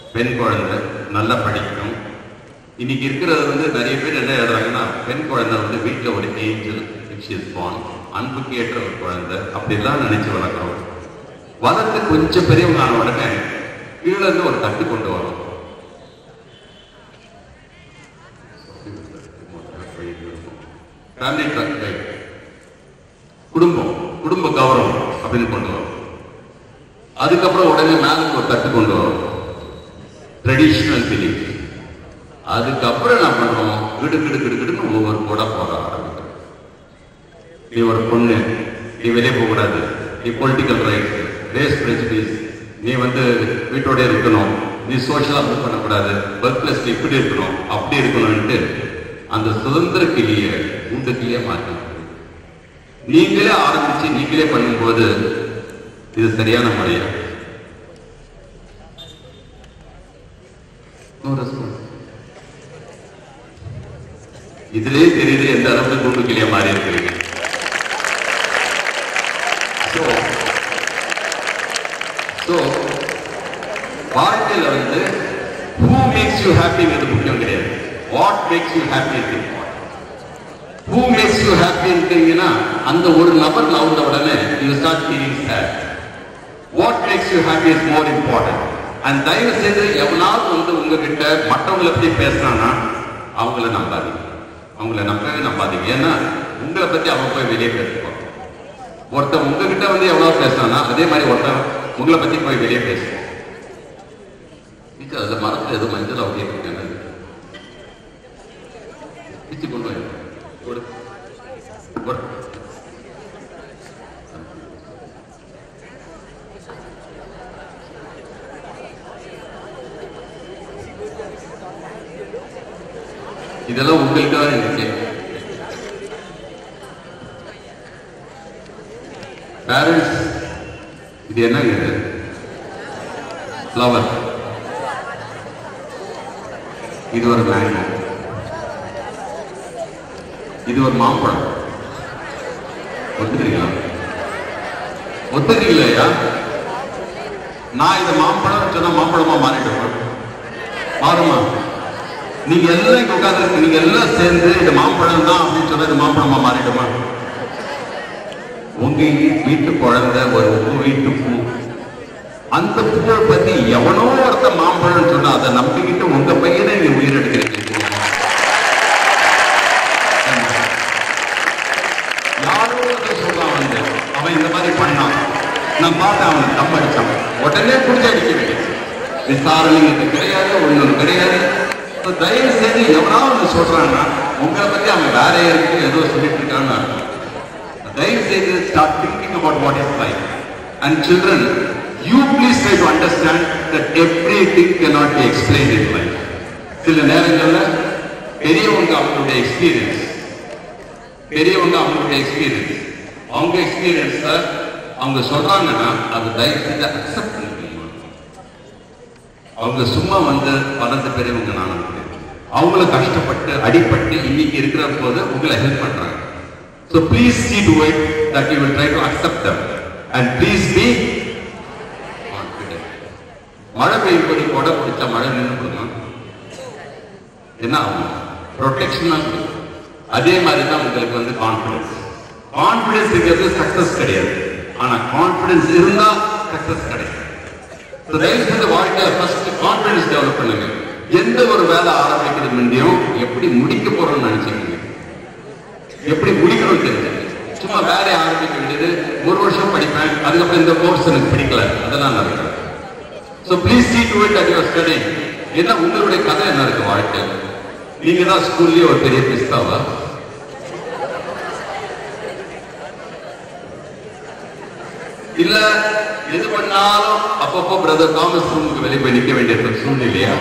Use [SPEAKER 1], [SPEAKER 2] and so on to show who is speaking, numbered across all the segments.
[SPEAKER 1] பெண் குழந்தை நல்லா படிக்கணும். இன்னைக்கு இருக்கிறது வந்து நிறைய பேர் என்ன எழுதுறாங்கன்னா, பெண் குழந்தை வந்து வீட்டில் ஒரு ஏஞ்சல், அன்புக்கு ஏற்ற ஒரு குழந்தை அப்படிலாம் நினைச்சு வளர்க்குறோம். வளர்த்து கொஞ்சம் பெரியவங்க ஆன உடனே கீழே இருந்து ஒரு தட்டு கொண்டு வரும். குடும்பம், குடும்ப கௌரவம் அப்படின்னு கொண்டு வரும். அதுக்கப்புறம் உடனே மேலுக்கு ஒரு தட்டு கொண்டு வரும், ட்ரெடிஷனல் பிலீஃப். அதுக்கப்புறம் என்ன பண்றோம், கிடுன்னு ஒவ்வொரு கூட போக ஆரம்பிக்கிறோம். நீ ஒரு பொண்ணு, நீ வெளியே போக கூடாது, நீ பொலிட்டிக்கல் ரைட்ஸ், ரேஸ் பிரெஜுடிஸ், நீ வந்து வீட்டோட இருக்கணும், நீ சோஷியலா மூவ் பண்ணக்கூடாது, ஒர்க் பிளஸ் இப்படி இருக்கணும் அப்படி இருக்கணும்ட்டு அந்த சுதந்திர கிளிய கூட்டத்திலேயே மாற்றி நீங்களே ஆரம்பிச்சு நீங்களே பண்ணும்போது இது சரியான முறையா? இதுலயே தெரியுது எந்த அளவுக்கு கூண்டு கிளியா மாறி இருக்கிறீங்க. வாழ்க்கையில வந்து who makes you happy முக்கியம் கிடையாது, what makes you happy இருக்கு. who makes you happy இருக்கீங்கன்னா அந்த ஒரு நபர் நவுந்த உடனே you start feeling sad. what makes you happy is more important. and தயவு செய்து எவனாவது வந்து உங்ககிட்ட மற்றவங்களை பத்தி பேசுறான்னா அவங்கள நம்பாதீங்க, அவங்கள நம்பவே நம்பாதீங்க. ஏன்னா உங்களை பத்தி அவங்க போய் வெளியே பேசுவாங்க. ஒருத்தன் உங்ககிட்ட வந்து எவ்வளவு பேசுறான்னா அதே மாதிரி ஒருத்தன் உங்களை பத்தி போய் வெளியே பேசுவான். அதுல மரத்துல ஏதோ மஞ்சள் அவங்க பிச்சு கொண்டு இதெல்லாம் உங்களுக்காக இருந்துச்சு. பேரண்ட்ஸ், இது என்னங்க? ஃப்ளவர். இது ஒரு மேங்கோ, இது ஒரு மாம்பழம். ஒத்துக்கிறீங்களா? ஒத்துக்கிறீங்களா? நான் இதை மாம்பழம் சொன்னா மாம்பழமா மாறிடுவேன், மாறுமா? நீங்க எல்லாம் உட்கார்ந்து நீங்க எல்லாம் சேர்ந்து இது மாம்பழம் தான் அப்படின்னு சொன்னா இது மாம்பழமா மாறிடுமா? உங்க வீட்டு குழந்தை ஒரு வீட்டு பூ, அந்த பூவை பத்தி எவனோ ஒருத்த மாம்பழம் சொன்னா அதை நம்பிக்கிட்டு உங்க பையனை நீ உயிரெடுக்கிறீங்க. யாரோ சொல்றான் வந்து அவன் இந்த மாதிரி பண்ணான், நான் பார்த்தேன், அவன் தம் அடிச்சான், உடனே புடிச்சு அடிக்க வேண்டியது. விசாரணை இது கிடையாது, ஒண்ணு கிடையாது. தயவு செய்து எவனாவது சொல்றான்னா உங்களை பத்தி அவன் வேற இருக்கு ஏதோ சொல்லிட்டு இருக்கான்னு அர்த்தம். தயவு செய்து start thinking about what is life. and children, you please try to understand that everything cannot be explained in life. சில நேரங்கள்ல பெரியவங்க அவங்களுடைய எக்ஸ்பீரியன்ஸ், அவங்க எக்ஸ்பீரியன்ஸ அவங்க சொல்றாங்கன்னா அது தயவு செய்து அக்செப்ட் பண்ணிக்கணும். அவங்க சும்மா வந்து வளர்ந்த பெரியவங்க நான் அவங்கள கஷ்டப்பட்டு அடிப்பட்டு இன்னைக்கு இருக்கிற போது உங்களை ஹெல்ப் பண்றாங்க. So please see to it that you will try to accept them and please be confident. மழை பெய்யும் போது கொடை பிடிச்சா மழை நின்று போடுமா? என்ன ஆகும்? ப்ரொடெக்ஷனா இருக்கும். அதே மாதிரி தான் உங்களுக்கு வந்து கான்பிடன்ஸ். கான்பிடன்ஸ் இருக்கிறது சக்சஸ் கிடையாது, ஆனா கான்பிடன்ஸ் இருந்தா சக்சஸ் கிடையாது. தயவு செய்து வாழ்க்கையில ஃபர்ஸ்ட் கான்பிடன்ஸ் டெவலப் பண்ணுங்க. எந்த ஒரு வேலை ஆரம்பிக்கிறது முன்னையும் எப்படி முடிக்க போறோம்னு நினைச்சீங்க, எப்படி முடிக்கணும் தெரிஞ்சு சும்மா வேலையை ஆரம்பிக்க வேண்டியது. ஒரு வருஷம் படிப்பேன், அதுக்கப்புறம் இந்த கோர்ஸ் எனக்கு பிடிக்கல, அதெல்லாம் நடக்கல. So please see to it that you are studying. என்ன உங்களுடைய கதை என்ன இருக்கு வாழ்க்கையில்? நீங்க தான் ஸ்கூல்லயே ஒரு பெரிய பிஸ்தாவா? இல்ல எது பண்ணாலும் அப்பப்போ பிரதர் தாமஸ் ரூமுக்கு வெளியே போய் நிக்க வேண்டிய சூழ்நிலையா?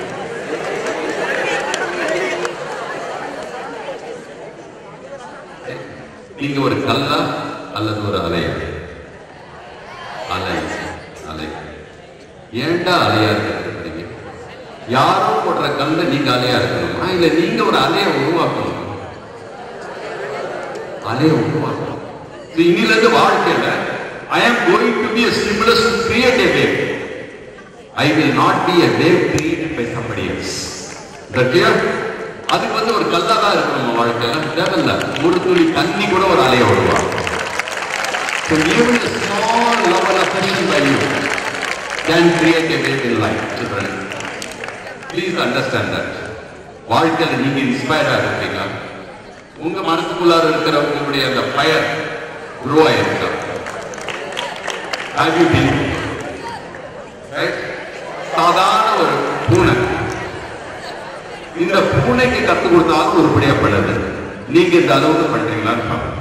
[SPEAKER 1] நீங்க ஒரு கல்லா அல்லது ஒரு அலையா? அலை. அலை. ஏண்டா அலையா இருக்கிறீங்க? யாரோ போடுற கல்ல நீங்க அலையா இருக்கணுமா, இல்ல நீங்க ஒரு அலையை உருவாக்கணும்? அலையை உருவாக்கணும். இன்னிலிருந்து வாழ்க்கையில I am going to be a stimulus to create a wave. I will not be a wave created by somebody else. Is that clear? அதுக்கு வந்து ஒரு கல்லாதான் இருக்கும் நம்ம வாழ்க்கையில தேவையில்ல. ஒரு துளி தண்ணி கூட ஒரு அலைய விடுவா. So even a small level of affection by you can create a wave in life, children. Please understand that. வாழ்க்கையில நீங்க இன்ஸ்பயர்டா இருக்கீங்க. உங்க மனசுக்குள்ளார இருக்கிற உங்களுடைய அந்த ஃபயர் grow ஆயிருக்கா. Have you been? Right? சாதாரண ஒரு பூனை. இந்த பூனைக்கு கத்து கொடுத்தாலும் உருப்படியா பண்ணுது. நீங்க இந்த அளவுக்கு பண்றீங்களான்னு பாருங்க.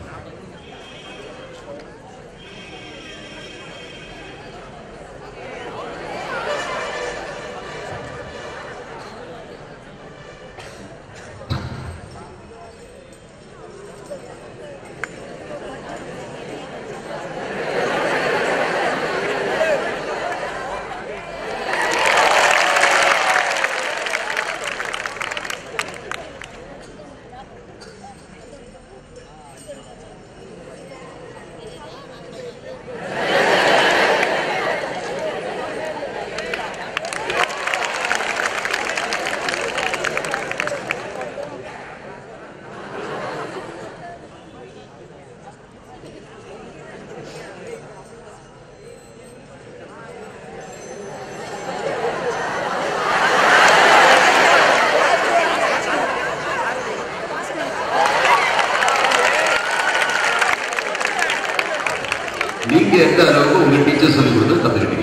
[SPEAKER 1] நீங்க எந்த அளவுக்கு உங்க டீச்சர் சொல்லி கொடுத்து கத்துக்கிட்டீங்க.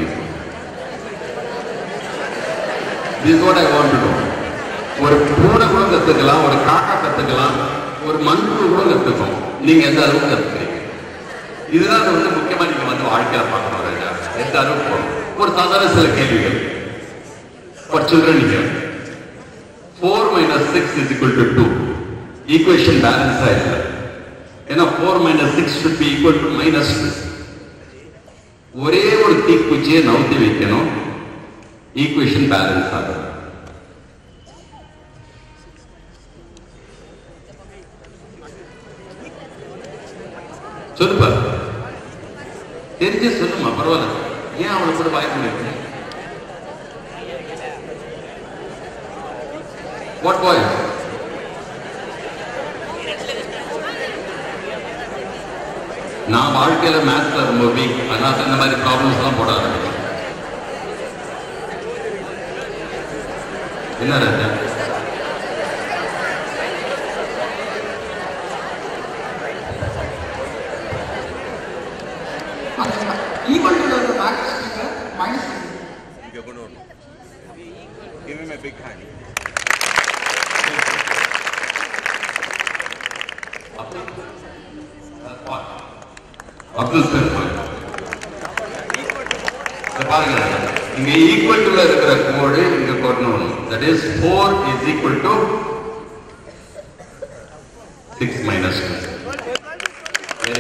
[SPEAKER 1] This is what I want to know. ஒரு பூனை கூட கத்துக்கலாம், ஒரு காக்கா கத்துக்கலாம், ஒரு மண்புழு கூட கத்துக்கும். நீங்க எந்த அளவுக்கு கத்துக்கிறீங்க? இதுதான் வந்து முக்கியமா நீங்க வந்து வாழ்க்கையில பார்க்கணும். எந்த அளவுக்கு போகணும். ஒரு சாதாரண சில கேள்விகள். For children here, 4 minus 6 is equal to 2. Equation balance ஆயிருக்கு. ஏன்னா 4 minus 6 should be equal to minus 2. ஒரே ஒரு தீக்குச்சியை நவுத்தி வைக்கணும், ஈக்குவேஷன் பேலன்ஸ் ஆகும். சொல்லுப்பா, தெரிஞ்சு சொல்லுமா, பரவாயில்ல. ஏன் அவளை கூட வாய்ப்பு இருக்கு? What boys? நான் வாழ்க்கையில மேத்ஸ்ல ரொம்ப வீக், அதனால இந்த மாதிரி ப்ராப்ளம்ஸ் எல்லாம் போட ஆரம்பிச்சேன். என்ன Raja?
[SPEAKER 2] Equal to the max figure minus
[SPEAKER 3] you're going to give him a big hand.
[SPEAKER 1] Abdul Salman பாருங்க, இங்க ஈக்குவல் டு இருக்கிற கோடு இங்க கொட்டணும். That is 4 is equal to 6 minus 2. சரி,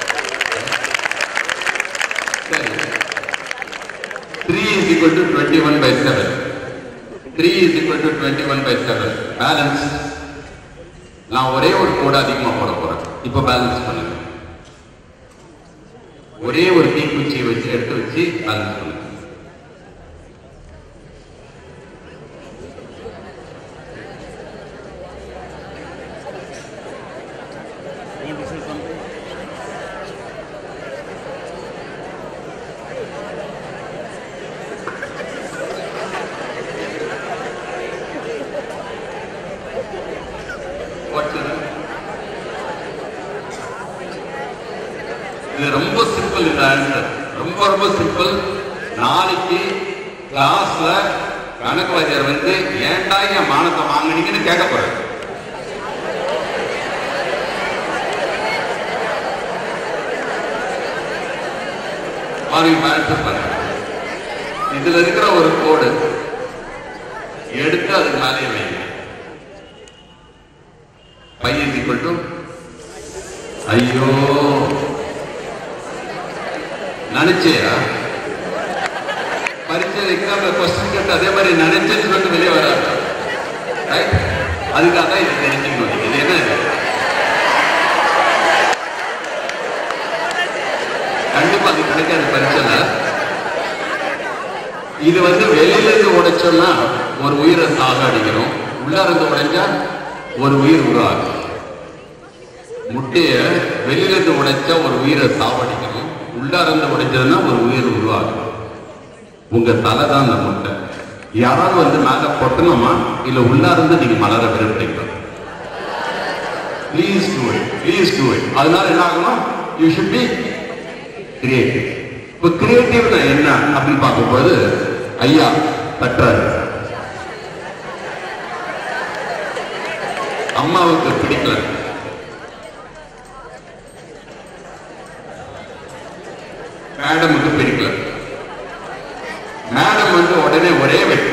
[SPEAKER 1] 3 is equal to 21 by 7. 3 is equal to 21 by 7. Balance. நான் ஒரே ஒரு கோடு அதிகமா போட போறேன். இப்ப பேலன்ஸ் பண்ணுங்க. ஒரே ஒரு தீக்குச்சியை வச்சு எடுத்து வச்சு பேலன்ஸ் பண்ணுங்க. இது ரொம்ப சிம்பிள். இந்த ஆன்சர் ரொம்ப ரொம்ப சிம்பிள். நாளைக்கு கிளாஸ்ல கணக்கு வாத்தியார் வந்து ஏன்டா என் மானத்தை வாங்கினீங்கன்னு கேட்க போறாரு. ஆன்சர் பண்ணுங்க. இதுல இருக்கிற ஒரு கோடு எடுத்து அதுக்கு மேலே வைங்க. பையன் ஈக்குவல் டு, ஐயோ நினைச்சியா பரீட்சை எக்ஸாம்ல கொஸ்டின் கேட்டு அதே மாதிரி நினைச்சேன்னு சொல்லிட்டு வெளியே வராது. அதுக்காக தான் இது தெரிஞ்சுக்கணும். இது என்ன, கண்டிப்பா அது கிடைக்காது பரீட்சைல. இது வெளியில இருந்து உடைச்சோம்னா ஒரு உயிரை சாகடிக்கிறோம், உள்ள இருந்து உடைஞ்சா ஒரு உயிர் உருவாகும். முட்டைய வெளியில இருந்து உடைச்சா ஒரு உயிரை சாவடிக்கணும், உள்ள இருந்து உடைச்சதுன்னா ஒரு உயிர் உருவாகும். உங்க தலை தான் அந்த முட்டை. யாராவது மேல கொட்டணுமா இல்ல உள்ள இருந்து நீங்க மலர விரும்புறீங்க? Please do it, please do it. அதனால என்ன ஆகணும்? You should be creative. இப்ப கிரியேட்டிவ்னா என்ன அப்படின்னு பார்க்கும்போது ஐயா தட்டுறாரு. அம்மாவுக்கு பிடிக்கல, மேடமுக்கு பிடிக்கல. மேடம் உடனே ஒரே வெட்டு.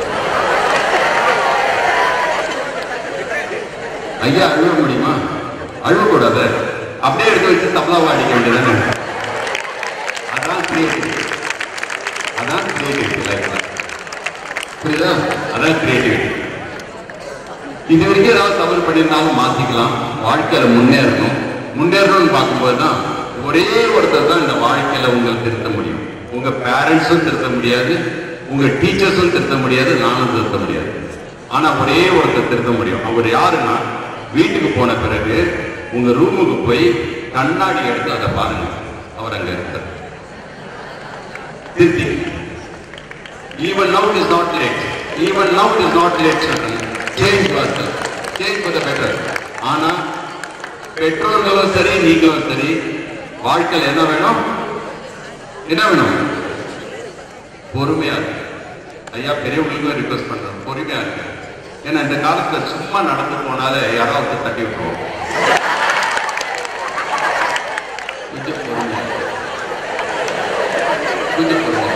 [SPEAKER 1] ஐயா அழுவ முடியுமா? அழுவக்கூடாது, அப்படியே எடுத்து வச்சு தபலாவா அடிக்க வேண்டியதானே. அதான் கிரியேட்டிவ், அதான் கிரியேட்டிவிட்டி லைஃப்ல. புரியுதா? அதான் கிரியேட்டிவிட்டி. இது வரைக்கும் ஏதாவது தவறு பண்ணியிருந்தாலும் மாத்திக்கலாம். வாழ்க்கையில முன்னேறணும்னு பார்க்கும்போது தான் ஒரே ஒருத்தர் தான் இந்த வாழ்க்கையில உங்களுக்கு திருத்த முடியும். உங்க பேரண்ட்ஸும் திருத்த முடியாது, உங்க டீச்சர்ஸும் திருத்த முடியாது, நானும் திருத்த முடியாது. ஆனா ஒரே ஒருத்தர் திருத்த முடியும். அவர் யாருன்னா, வீட்டுக்கு போன பிறகு உங்க ரூமுக்கு போய் கண்ணாடி எடுத்து அதை பாருங்க, அவர் அங்க இருக்கார். திருத்தி. Even now it is not late. Even now it is not late, children. Change yourself. Change for the better. ஆனா பெற்றோர்களும் சரி நீங்களும் சரி வாழ்க்கையில் என்ன வேணும்? என்ன வேணும்? பொறுமையா இருக்கு. ஐயா பெரியவங்களுக்கும் ரிக்வெஸ்ட் பண்றேன், பொறுமையா இருக்கு. ஏன்னா இந்த காலத்துல சும்மா நடந்து போனாலே யாராவது தட்டி விட்டுருவோம். கொஞ்சம் பொறுமையா, கொஞ்சம் பொறுமையா.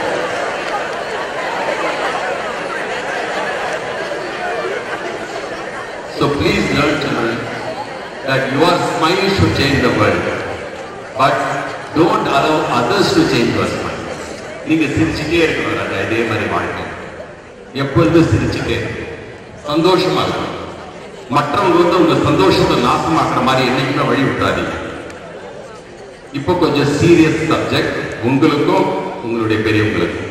[SPEAKER 1] So please learn, children, that your smile should change the world, but don't allow others to change your smile. நீங்க சிரிச்சுட்டே இருக்கணும். அதே மாதிரி வாழ்க்கை எப்பொழுதும் சிரிச்சுட்டே சந்தோஷமா இருக்கணும். மற்றவங்க உங்க சந்தோஷத்தை நாசமாக்குற மாதிரி என்னைக்குமே வழி விட்டாதீங்க. இப்போ கொஞ்சம் சீரியஸ் சப்ஜெக்ட் உங்களுக்கும் உங்களுடைய பெரியவங்களுக்கும்.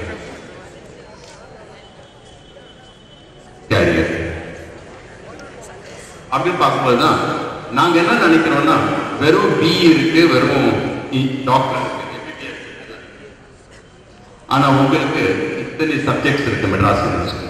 [SPEAKER 1] கேரியர் அப்படின்னு பார்க்கும்போதுதான் நாங்க என்ன நினைக்கிறோம்னா, வெறும் பி இருக்கு, வெறும் டாக்டர் இருக்கு, ஆனா உங்களுக்கு இத்தனை சப்ஜெக்ட்ஸ் இருக்கு Madras university.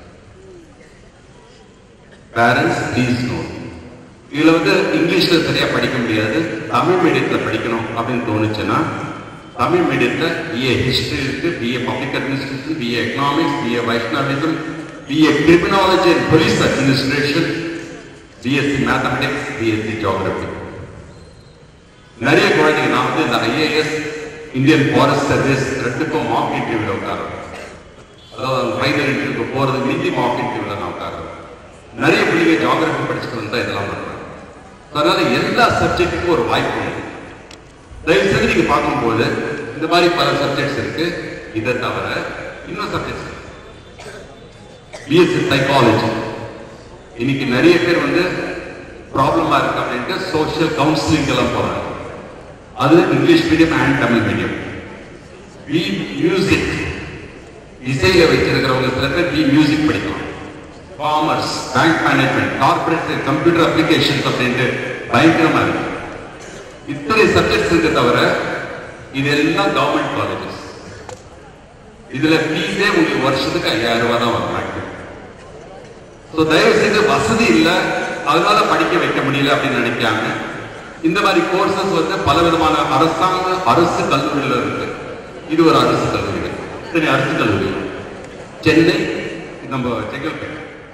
[SPEAKER 1] Parents please know. இதுல இங்கிலீஷ்ல சரியா படிக்க முடியாது, தமிழ் மீடியத்துல படிக்கணும் அப்படின்னு தோணுச்சுன்னா தமிழ் மீடியத்துல பிஏ ஹிஸ்டரி இருக்கு, BA public administration, BA economics, BA Vaishnavism, BA criminology and police administration, BSc mathematics, BSc geography. நிறைய குழந்தைங்க நான் இந்த ஐஏஎஸ், இந்தியன் ஃபாரஸ்ட் சர்வீஸ் ரெண்டுக்கும் மார்க் இன்டர்வியூல உட்காரோம். அதாவது ஃபைனல் இன்டர்வியூக்கு போறது மீதி மார்க் இன்டர்வியூல நான் உட்காரோம். நிறைய பிள்ளைங்க ஜியோகிராபி படிச்சுட்டு வந்தா இதெல்லாம் பண்றாங்க. அதனால எல்லா சப்ஜெக்டுக்கும் ஒரு வாய்ப்பு உண்டு. தயவு செய்து நீங்க பார்க்கும்போது இந்த மாதிரி பல சப்ஜெக்ட்ஸ் இருக்கு. இதை தவிர இன்னும் சப்ஜெக்ட்ஸ் இருக்கு. BSc psychology. இன்னைக்கு நிறைய பேர் ப்ராப்ளமா இருக்கு அப்படின்ட்டு சோசியல் கவுன்சிலிங் எல்லாம் போறாங்க. அது English medium and Tamil medium. B music, இசையில வச்சிருக்கிறவங்க சில பேர் பி மியூசிக் படிக்கலாம். Commerce, bank management, corporate, computer applications அப்படின்ட்டு பயங்கரமா இருக்கு. இத்தனை சப்ஜெக்ட்ஸ் இருக்க தவிர இதெல்லாம் கவர்மெண்ட் காலேஜஸ். இதுல ஃபீஸே உங்களுக்கு வருஷத்துக்கு 5000 ரூபாய் தான் வரும். தயவு செய்து வசதி இல்லை அதனால படிக்க வைக்க முடியல அப்படின்னு நினைக்காம இந்த மாதிரி கோர்சஸ் பல விதமான அரசு கல்லூரிகள் இருக்கு. இது ஒரு அரசு கல்லூரி, இத்தனை அரசு கல்லூரி. சென்னை, நம்ம செங்கல்பேட்டு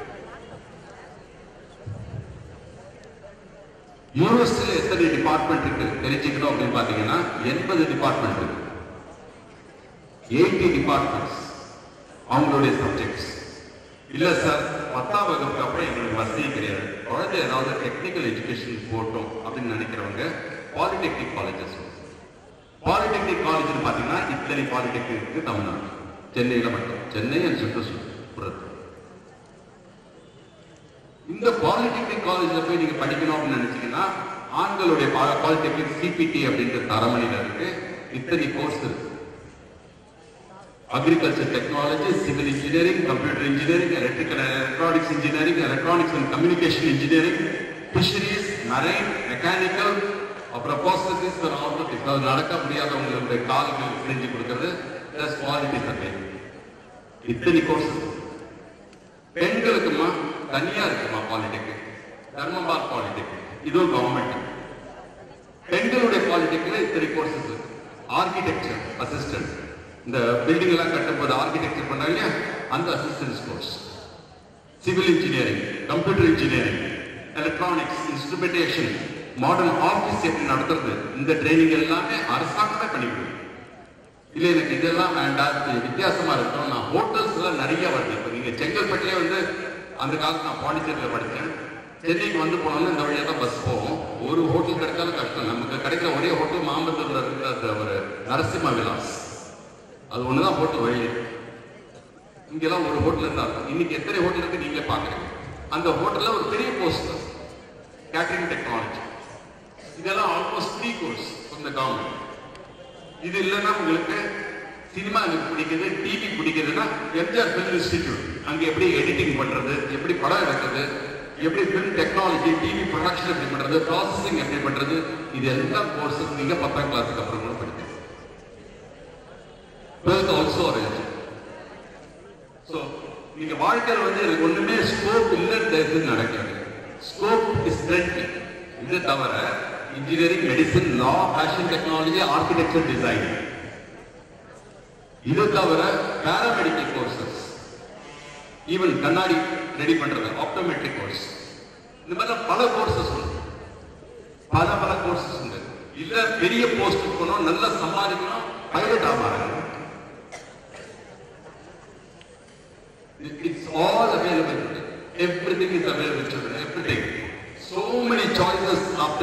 [SPEAKER 1] யூனிவர்சிட்டியில் எத்தனை டிபார்ட்மெண்ட் இருக்கு தெரிஞ்சுக்கணும் அப்படின்னு பாத்தீங்கன்னா 80 டிபார்ட்மெண்ட் இருக்கு. 80 டிபார்ட்மெண்ட்ஸ் அவங்களுடைய சப்ஜெக்ட்ஸ். இல்ல சார் 10ஆம் வகுப்புக்கு அப்புறம் எங்களுக்கு வசதி கிடையாது, குழந்தை ஏதாவது டெக்னிக்கல் எஜுகேஷன் போட்டோம் அப்படின்னு நினைக்கிறவங்க பாலிடெக்னிக் காலேஜஸ். பாலிடெக்னிக் காலேஜ் பாத்தீங்கன்னா இத்தனை பாலிடெக்னிக் இருக்கு தமிழ்நாடு. சென்னையில மட்டும், சென்னை சுற்றுப்புறத்து. இந்த பாலிடெக்னிக் காலேஜ்ல போய் நீங்க படிக்கணும் அப்படின்னு நினைச்சீங்கன்னா ஆண்களுடைய பாலிடெக்னிக் சிபிடி அப்படின்ற தரமணியில இருக்கு. இத்தனை கோர்ஸ் இருக்கு. agriculture technology, civil engineering, computer engineering, electrical and electronics engineering, electronics and communication engineering, fisheries, marine, mechanical, அப்புறம் prosthetics and orthotics. அது நடக்க முடியாதவங்களுடைய கால்கள் செஞ்சு கொடுக்கிறது, plus quality survey. இத்தனை கோர்சஸ். பெண்களுக்குமா தனியா இருக்குமா பாலிடெக்னிக், தர்மபால் பாலிடெக்னிக், இதுவும் கவர்மெண்ட். பெண்களுடைய பாலிடெக்னிக்ல இத்தனை கோர்சஸ் இருக்கு. ஆர்கிடெக்சர் அசிஸ்டன்ட், இந்த பில்டிங் எல்லாம் கட்டும்போது ஆர்கிடெக்சர் பண்றாங்க, அந்த assistance course. Civil engineering, computer engineering, electronics, instrumentation, modern office எப்படி நடத்துறது, இந்த ட்ரைனிங் எல்லாமே அரசாங்கமே பண்ணிவிடும். இல்ல எனக்கு இதெல்லாம் வேண்டாம், வித்தியாசமா இருக்கும். நான் ஹோட்டல்ஸ் எல்லாம் நிறைய வருது. இப்ப நீங்க செங்கல்பட்டுலயே வந்து அந்த காலத்துல நான் பாண்டிச்சேரியில படிச்சேன். சென்னைக்கு வந்து போனோம்னா இந்த வழியா தான் பஸ் போகும். ஒரு ஹோட்டல் கிடைச்சாலும் கஷ்டம். நமக்கு கிடைக்கிற ஒரே ஹோட்டல் மாம்பத்தூர்ல இருக்கிற ஒரு நரசிம்ம விலாஸ், அது ஒண்ணுதான் ஹோட்டல் வழி. இங்கெல்லாம் ஒரு ஹோட்டல் இருந்தா இருக்கும். இன்னைக்கு எத்தனை ஹோட்டல் இருக்கு நீங்களே பாக்குறீங்க. அந்த ஹோட்டல்ல ஒரு பெரிய போஸ்ட் கேட்டரிங் டெக்னாலஜி, இதெல்லாம் almost free course from the government. இது இல்லைன்னா உங்களுக்கு சினிமா எனக்கு பிடிக்குது, டிவி பிடிக்குதுன்னா எம்ஜிஆர் பிலிம் இன்ஸ்டிடியூட், அங்க எப்படி எடிட்டிங் பண்றது, எப்படி படம் எடுக்கிறது, எப்படி பிலிம் டெக்னாலஜி, டிவி ப்ரொடக்ஷன் எப்படி பண்றது, ப்ராசஸிங் எப்படி பண்றது, இது எல்லாம் கோர்சஸ் நீங்க 10ஆம் கிளாஸுக்கு அப்புறம் கூட படிப்பீங்க. 12th also arrange. சோ நீங்க வாழ்க்கையில் வந்து எனக்கு ஒண்ணுமே ஸ்கோப் இல்லைன்னு நடக்கிறது. Scope is plenty. இது தவிர engineering, medicine, law, fashion technology, architecture, design, இது தவிர பாராமெடிக்கல் கோர்சஸ், ஈவன் கண்ணாடி ரெடி பண்றது, ஆப்டோமெட்ரிக் கோர்ஸ், இந்த மாதிரி பல கோர்சஸ் உண்டு. பல கோர்சஸ் உண்டு. இல்ல பெரிய போஸ்ட் போகணும், நல்லா சம்பாதிக்கணும், பைலட் ஆமாங்க. It's all available today. Everything is available children. Everything. So many choices after